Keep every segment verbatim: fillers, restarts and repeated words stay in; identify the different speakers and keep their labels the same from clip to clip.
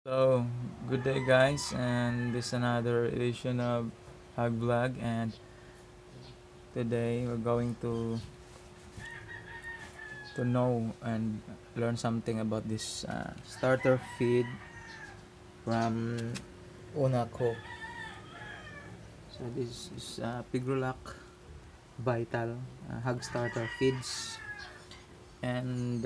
Speaker 1: So, good day guys, and this is another edition of H O G Vlog, and today we're going to to know and learn something about this uh, starter feed from UNAHCO. So this is uh, PIGROLAC Vital uh, H O G starter feeds, and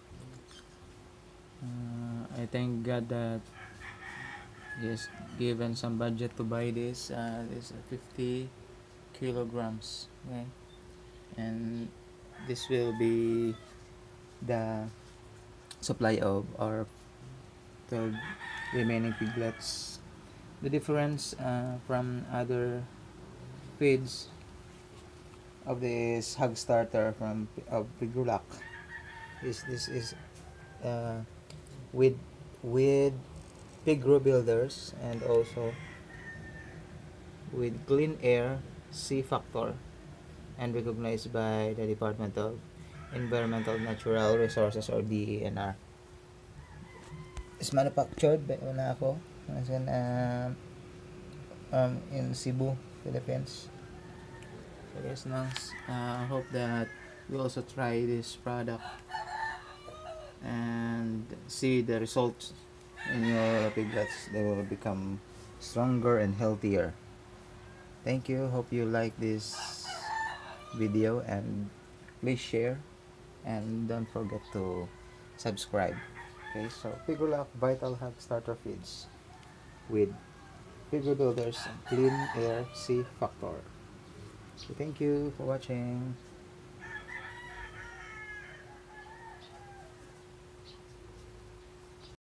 Speaker 1: uh, I thank God that He has given some budget to buy this. Uh, this is fifty kilograms, okay, and this will be the supply of our twelve remaining piglets. The difference uh, from other feeds of this hog starter from of Pigrolac is this is uh, with with PIGROBUILDERS, and also with clean air C factor, and recognized by the Department of Environmental Natural Resources, or D E N R. It's manufactured by UNAHCO as in, uh, um, in Cebu, Philippines. So yes, now I uh, hope that you also try this product and see the results in your piglets. They will become stronger and healthier. Thank you. Hope you like this video, and please share, and don't forget to subscribe. Okay, so PIGROLAC Vital Hog Starter Feeds with PIGROBUILDERS and Clean Air C Factor. So thank you for watching.